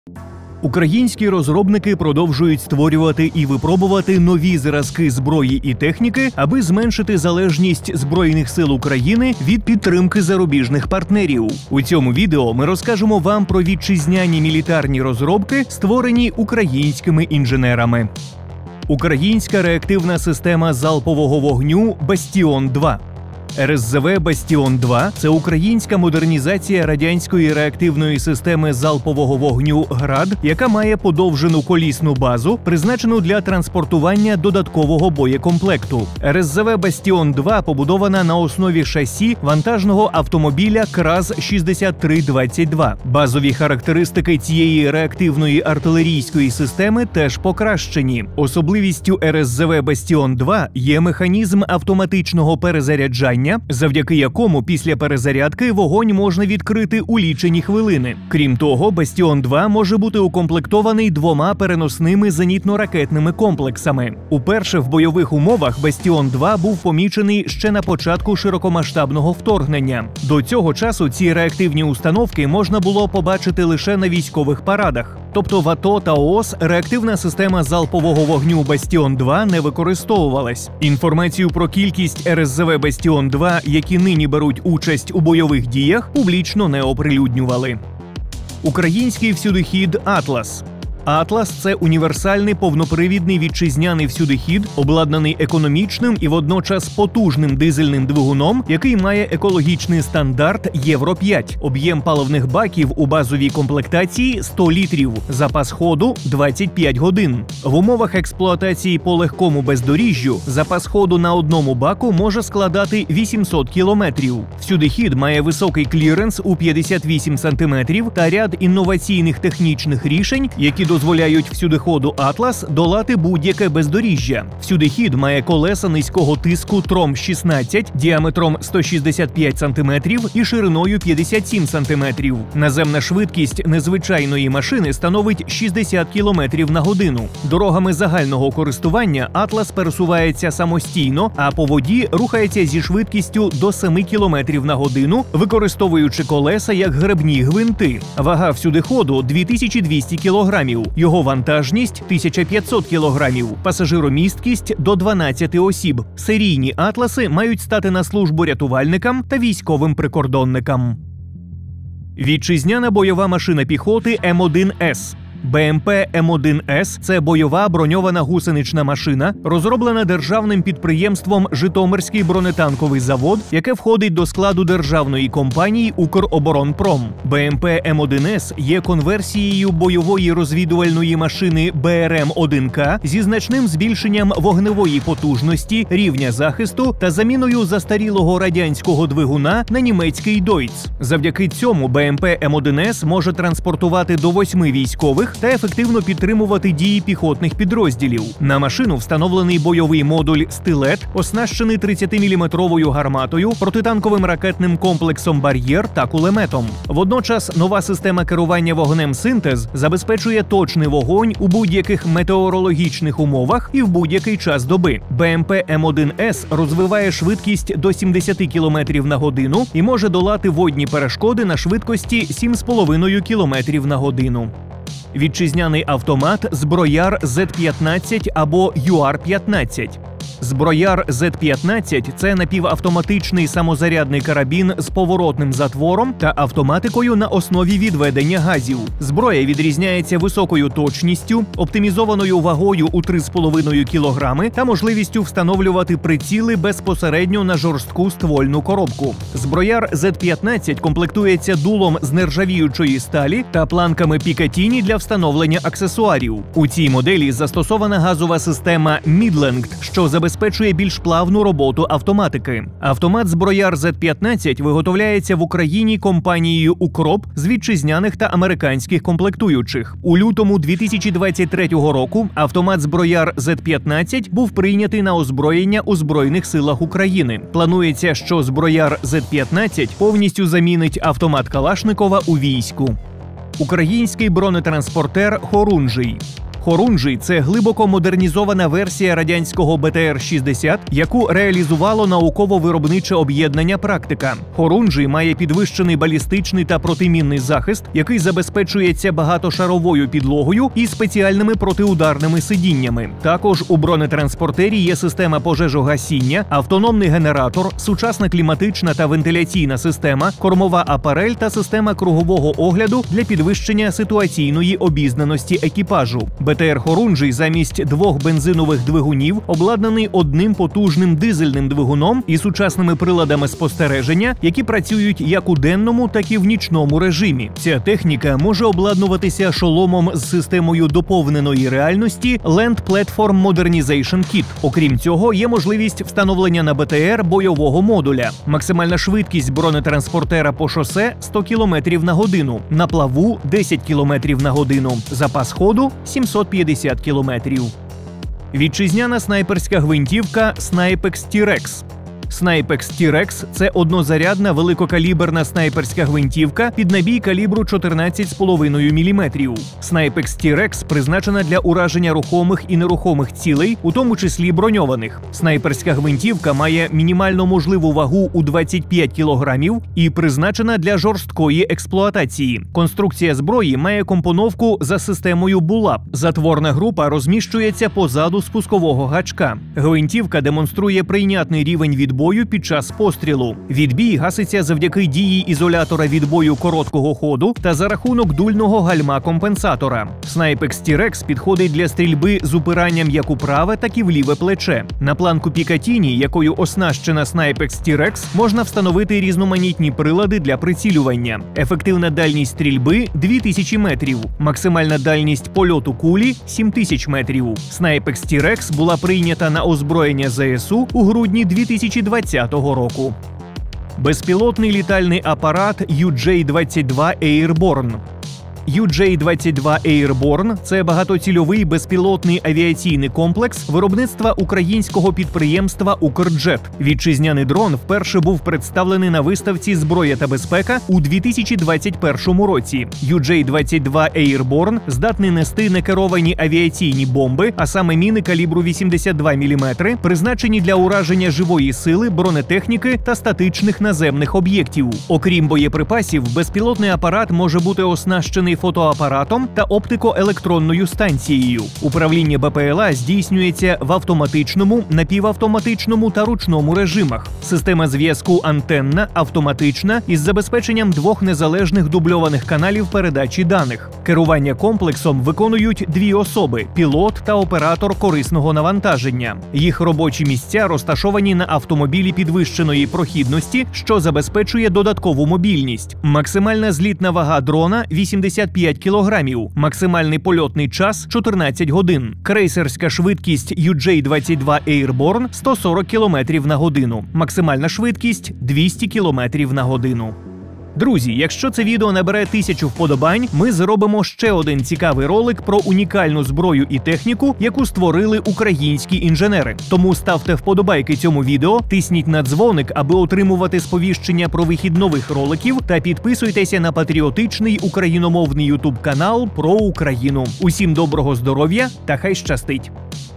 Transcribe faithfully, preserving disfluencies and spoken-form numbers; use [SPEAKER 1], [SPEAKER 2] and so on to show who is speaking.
[SPEAKER 1] Українські розробники продовжують створювати і випробувати нові зразки зброї і техніки, аби зменшити залежність Збройних сил України від підтримки зарубіжних партнерів. У цьому відео ми розкажемо вам про вітчизняні мілітарні розробки, створені українськими інженерами. Українська реактивна система залпового вогню «Бастіон два». ер ес зет ве «Бастіон два» – це українська модернізація радянської реактивної системи залпового вогню «Град», яка має подовжену колісну базу, призначену для транспортування додаткового боєкомплекту. ер ес зет ве «Бастіон два» побудована на основі шасі вантажного автомобіля КРАЗ шістдесят три двадцять два. Базові характеристики цієї реактивної артилерійської системи теж покращені. Особливістю ер ес зет ве «Бастіон два» є механізм автоматичного перезаряджання, завдяки якому після перезарядки вогонь можна відкрити у лічені хвилини. Крім того, «Бастіон два» може бути укомплектований двома переносними зенітно-ракетними комплексами. Уперше в бойових умовах «Бастіон два» був помічений ще на початку широкомасштабного вторгнення. До цього часу ці реактивні установки можна було побачити лише на військових парадах. Тобто в АТО та ООС реактивна система залпового вогню «Бастіон два» не використовувалась. Інформацію про кількість ер ес зет ве «Бастіон два», які нині беруть участь у бойових діях, публічно не оприлюднювали. Український всюдихід «Атлас». «Атлас» – це універсальний повнопривідний вітчизняний всюдихід, обладнаний економічним і водночас потужним дизельним двигуном, який має екологічний стандарт Євро п'ять. Об'єм паливних баків у базовій комплектації – сто літрів, запас ходу – двадцять п'ять годин. В умовах експлуатації по легкому бездоріжжю запас ходу на одному баку може складати вісімсот кілометрів. Всюдихід має високий кліренс у п'ятдесят вісім сантиметрів та ряд інноваційних технічних рішень, які дозволяють всюдиходу «Атлас» долати будь-яке бездоріжжя. Всюдихід має колеса низького тиску Тром шістнадцять діаметром сто шістдесят п'ять сантиметрів і шириною п'ятдесят сім сантиметрів. Наземна швидкість незвичайної машини становить шістдесят кілометрів на годину. Дорогами загального користування «Атлас» пересувається самостійно, а по воді рухається зі швидкістю до семи кілометрів на годину, використовуючи колеса як гребні гвинти. Вага всюдиходу – дві тисячі двісті кілограмів. Його вантажність – тисяча п'ятсот кілограмів, пасажиромісткість – до дванадцяти осіб. Серійні «Атласи» мають стати на службу рятувальникам та військовим прикордонникам. Вітчизняна бойова машина піхоти Ем один Ес. Бе Ем Пе Ем один Ес – це бойова броньована гусенична машина, розроблена державним підприємством «Житомирський бронетанковий завод», яке входить до складу державної компанії «Укроборонпром». Бе Ем Пе Ем один Ес є конверсією бойової розвідувальної машини Бе Ер Ем один Ка зі значним збільшенням вогневої потужності, рівня захисту та заміною застарілого радянського двигуна на німецький Дойц. Завдяки цьому Бе Ем Пе Ем один Ес може транспортувати до восьми військових та ефективно підтримувати дії піхотних підрозділів. На машину встановлений бойовий модуль «Стилет», оснащений тридцятиміліметровою гарматою, протитанковим ракетним комплексом «Бар'єр» та кулеметом. Водночас нова система керування вогнем «Синтез» забезпечує точний вогонь у будь-яких метеорологічних умовах і в будь-який час доби. Бе Ем Пе Ем один Ес розвиває швидкість до сімдесяти кілометрів на годину і може долати водні перешкоди на швидкості сім з половиною кілометрів на годину. Вітчизняний автомат «Зброяр Зет п'ятнадцять» або Ю Ар п'ятнадцять. «Зброяр Зет п'ятнадцять» – це напівавтоматичний самозарядний карабін з поворотним затвором та автоматикою на основі відведення газів. Зброя відрізняється високою точністю, оптимізованою вагою у три з половиною кілограми та можливістю встановлювати приціли безпосередньо на жорстку ствольну коробку. «Зброяр Зет п'ятнадцять» комплектується дулом з нержавіючої сталі та планками Пікатіні для встановлення аксесуарів. У цій моделі застосована газова система «Мідленд», що забезпечує більш плавну роботу автоматики. Автомат «Зброяр Зет п'ятнадцять» виготовляється в Україні компанією «Укроп» з вітчизняних та американських комплектуючих. У лютому дві тисячі двадцять третього року автомат «Зброяр Зет п'ятнадцять» був прийнятий на озброєння у Збройних силах України. Планується, що «Зброяр Зет п'ятнадцять» повністю замінить автомат Калашникова у війську. Український бронетранспортер «Хорунжий». Хорунжий – це глибоко модернізована версія радянського Б Т Р шістдесят, яку реалізувало науково-виробниче об'єднання «Практика». Хорунжий має підвищений балістичний та протимінний захист, який забезпечується багатошаровою підлогою і спеціальними протиударними сидіннями. Також у бронетранспортері є система пожежогасіння, автономний генератор, сучасна кліматична та вентиляційна система, кормова апарель та система кругового огляду для підвищення ситуаційної обізнаності екіпажу. Б Т Р «Хорунжий» замість двох бензинових двигунів обладнаний одним потужним дизельним двигуном і сучасними приладами спостереження, які працюють як у денному, так і в нічному режимі. Ця техніка може обладнуватися шоломом з системою доповненої реальності Land Platform Modernization Kit. Окрім цього, є можливість встановлення на Б Т Р бойового модуля. Максимальна швидкість бронетранспортера по шосе – сто кілометрів на годину, на плаву – десять кілометрів на годину, запас ходу – сімсот п'ятдесят кілометрів. Вітчизняна снайперська гвинтівка Snipex T-Rex. Snipex T-Rex – це однозарядна великокаліберна снайперська гвинтівка під набій калібру чотирнадцять з половиною міліметрів. Snipex T-Rex призначена для ураження рухомих і нерухомих цілей, у тому числі броньованих. Снайперська гвинтівка має мінімально можливу вагу у двадцять п'ять кілограмів і призначена для жорсткої експлуатації. Конструкція зброї має компоновку за системою булап. Затворна група розміщується позаду спускового гачка. Гвинтівка демонструє прийнятний рівень відбою під час пострілу. Відбій гаситься завдяки дії ізолятора відбою короткого ходу та за рахунок дульного гальма-компенсатора. Snipex T-Rex підходить для стрільби з упиранням як у праве, так і в ліве плече. На планку Пікатіні, якою оснащена Snipex T-Rex, можна встановити різноманітні прилади для прицілювання. Ефективна дальність стрільби – дві тисячі метрів. Максимальна дальність польоту кулі – сім тисяч метрів. Snipex T-Rex була прийнята на озброєння З С У у грудні дві тисячі двадцятого року. Безпілотний літальний апарат Ю Джей двадцять два Airborne. Ю Джей двадцять два Airborne – це багатоцільовий безпілотний авіаційний комплекс виробництва українського підприємства «Укрджет». Вітчизняний дрон вперше був представлений на виставці «Зброя та безпека» у дві тисячі двадцять першому році. Ю Джей двадцять два Airborne здатний нести некеровані авіаційні бомби, а саме міни калібру вісімдесят два міліметри, призначені для ураження живої сили, бронетехніки та статичних наземних об'єктів. Окрім боєприпасів, безпілотний апарат може бути оснащений фотоапаратом та оптико-електронною станцією. Управління Б П Л А здійснюється в автоматичному, напівавтоматичному та ручному режимах. Система зв'язку антенна, автоматична, із забезпеченням двох незалежних дубльованих каналів передачі даних. Керування комплексом виконують дві особи – пілот та оператор корисного навантаження. Їх робочі місця розташовані на автомобілі підвищеної прохідності, що забезпечує додаткову мобільність. Максимальна злітна вага дрона – вісімдесят п'ять кілограмів, максимальний польотний час – чотирнадцять годин. Крейсерська швидкість Ю Джей двадцять два Airborne – сто сорок кілометрів на годину, максимальна швидкість – двісті кілометрів на годину. Друзі, якщо це відео набере тисячу вподобань, ми зробимо ще один цікавий ролик про унікальну зброю і техніку, яку створили українські інженери. Тому ставте вподобайки цьому відео, тисніть на дзвоник, аби отримувати сповіщення про вихід нових роликів, та підписуйтеся на патріотичний україномовний ютуб канал про Україну. Усім доброго здоров'я та хай щастить!